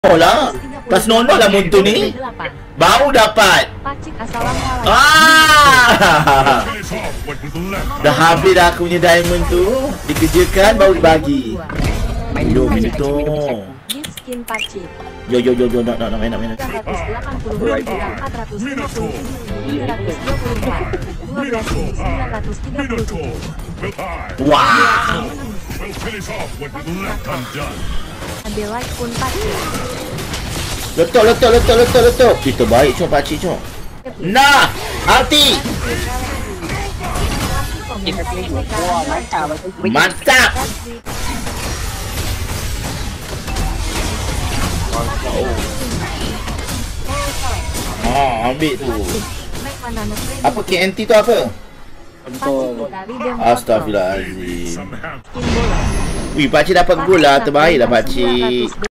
Oh lah, tak senonoh lah Muntu ni. Baru dapat. Dah habis dah aku punya diamond tu. Dikerjakan baru dibagi. Yo, minum tu. Yo, nak main. Wow. Letup. Kita baik cok pakcik cok. Nah, Alti. Mantap. Oh, ambil tu. Apa KNT tu apa? Astaghfirullahaladzim. Wih, pakcik dapat gol lah. Terbaik lah pakcik.